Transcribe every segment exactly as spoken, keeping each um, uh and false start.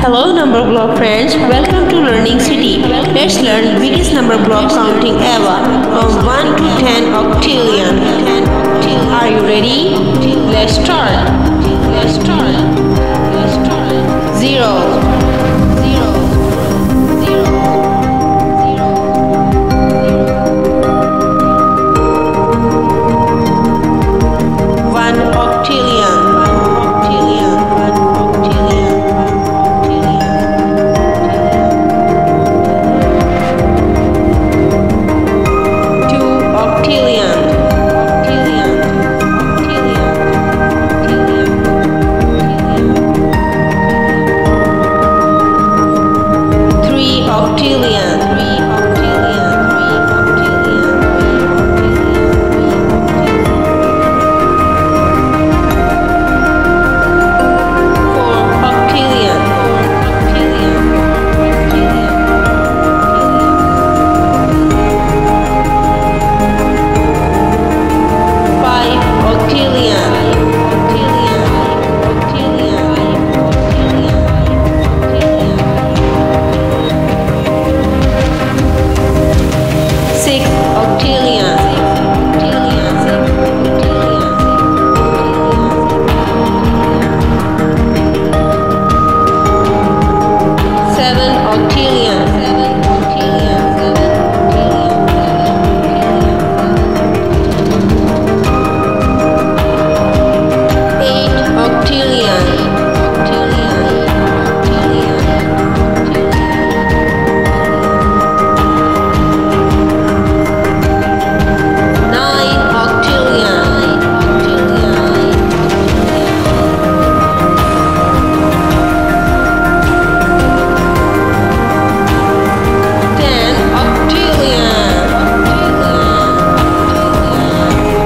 Hello Numberblock friends, welcome to Learning City. Let's learn biggest number block counting ever from one to ten octillion. Are you ready? Let's start. Let's start. Let's start. Zero.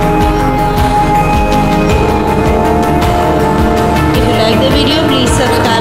Please subscribe.